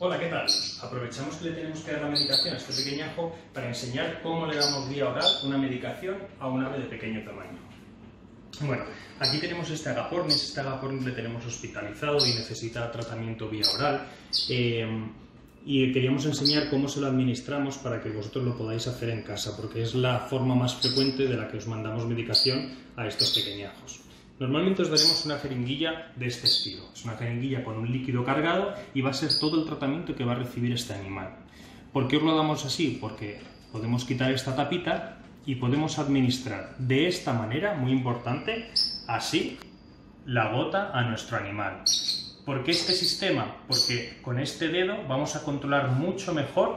Hola, ¿qué tal? Aprovechamos que le tenemos que dar la medicación a este pequeñajo para enseñar cómo le damos vía oral una medicación a un ave de pequeño tamaño. Bueno, aquí tenemos este agapornis le tenemos hospitalizado y necesita tratamiento vía oral. Y queríamos enseñar cómo se lo administramos para que vosotros lo podáis hacer en casa, porque es la forma más frecuente de la que os mandamos medicación a estos pequeñajos. Normalmente os daremos una jeringuilla de este estilo. Es una jeringuilla con un líquido cargado y va a ser todo el tratamiento que va a recibir este animal. ¿Por qué os lo damos así? Porque podemos quitar esta tapita y podemos administrar de esta manera, muy importante, así, la gota a nuestro animal. ¿Por qué este sistema? Porque con este dedo vamos a controlar mucho mejor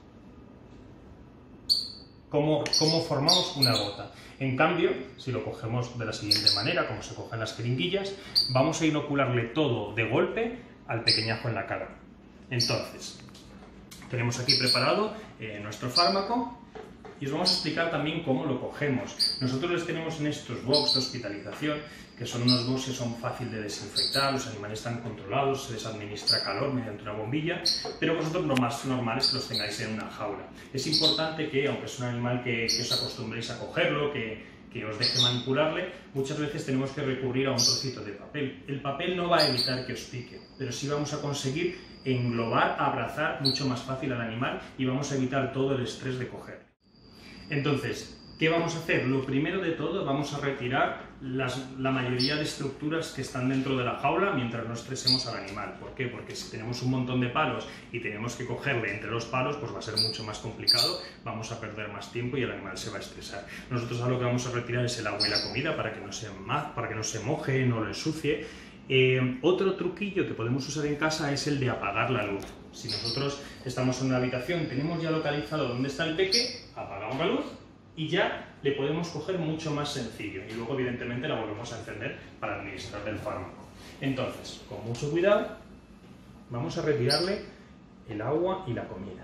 cómo formamos una gota. En cambio, si lo cogemos de la siguiente manera, como se cogen las jeringuillas, vamos a inocularle todo de golpe al pequeñajo en la cara. Entonces, tenemos aquí preparado nuestro fármaco y os vamos a explicar también cómo lo cogemos. Nosotros les tenemos en estos box de hospitalización, que son unos box que son fáciles de desinfectar, los animales están controlados, se les administra calor mediante una bombilla, pero vosotros lo más normal es que los tengáis en una jaula. Es importante que, aunque es un animal que os acostumbréis a cogerlo, que os deje manipularle, muchas veces tenemos que recurrir a un trocito de papel. El papel no va a evitar que os pique, pero sí vamos a conseguir englobar, abrazar mucho más fácil al animal y vamos a evitar todo el estrés de coger. Entonces, ¿qué vamos a hacer? Lo primero de todo, vamos a retirar la mayoría de estructuras que están dentro de la jaula mientras no estresemos al animal. ¿Por qué? Porque si tenemos un montón de palos y tenemos que cogerle entre los palos, pues va a ser mucho más complicado, vamos a perder más tiempo y el animal se va a estresar. Nosotros lo que vamos a retirar es el agua y la comida para que no se moje, no lo ensucie. Otro truquillo que podemos usar en casa es el de apagar la luz. Si nosotros estamos en una habitación, tenemos ya localizado dónde está el peque, apagamos la luz y ya le podemos coger mucho más sencillo. Y luego, evidentemente, la volvemos a encender para administrar el fármaco. Entonces, con mucho cuidado, vamos a retirarle el agua y la comida.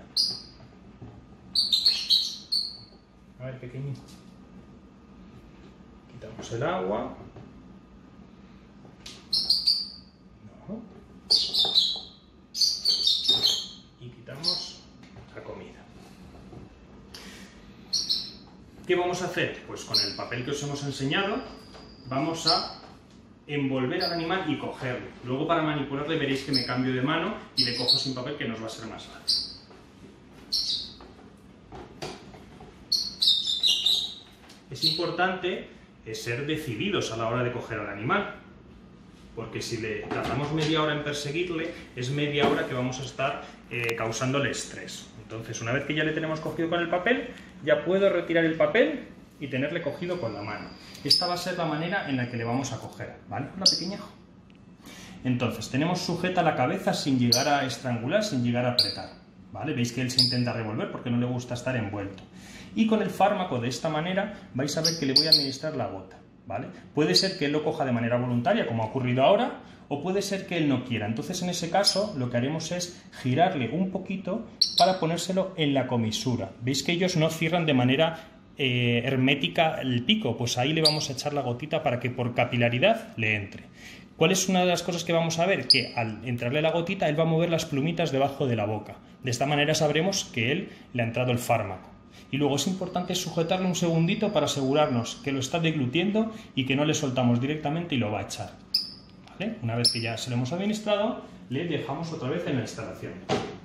A ver, pequeñito. Quitamos el agua. Y quitamos la comida. ¿Qué vamos a hacer? Pues con el papel que os hemos enseñado vamos a envolver al animal y cogerlo. Luego, para manipularle, veréis que me cambio de mano y le cojo sin papel, que nos va a ser más fácil. Es importante ser decididos a la hora de coger al animal, porque si le tardamos media hora en perseguirle, es media hora que vamos a estar causándole estrés. Entonces, una vez que ya le tenemos cogido con el papel, ya puedo retirar el papel y tenerle cogido con la mano. Esta va a ser la manera en la que le vamos a coger, ¿vale? Una pequeñajo. Entonces, tenemos sujeta la cabeza sin llegar a estrangular, sin llegar a apretar, ¿vale? Veis que él se intenta revolver porque no le gusta estar envuelto. Y con el fármaco, de esta manera, vais a ver que le voy a administrar la gota, ¿vale? Puede ser que él lo coja de manera voluntaria, como ha ocurrido ahora, o puede ser que él no quiera. Entonces, en ese caso, lo que haremos es girarle un poquito para ponérselo en la comisura. ¿Veis que ellos no cierran de manera hermética el pico? Pues ahí le vamos a echar la gotita para que por capilaridad le entre. ¿Cuál es una de las cosas que vamos a ver? Que al entrarle la gotita, él va a mover las plumitas debajo de la boca. De esta manera sabremos que él le ha entrado el fármaco. Y luego es importante sujetarle un segundito para asegurarnos que lo está deglutiendo y que no le soltamos directamente y lo va a echar. ¿Vale? Una vez que ya se lo hemos administrado, le dejamos otra vez en la instalación.